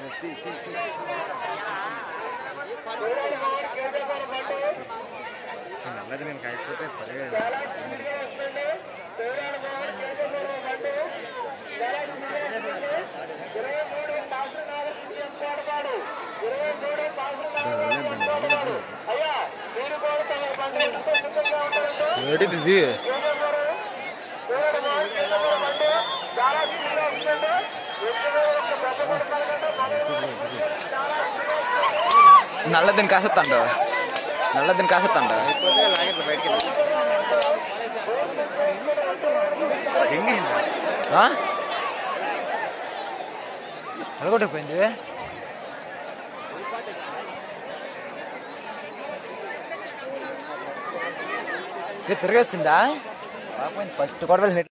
నల్లది నేను కాయకపోతే పడే ఇది నల్లదిని కాసత్తండు నల్లదిని కాసత్తండు అలగొట్టపోయింది తిరిగేస్తుందా ఫస్ట్ కొడవలు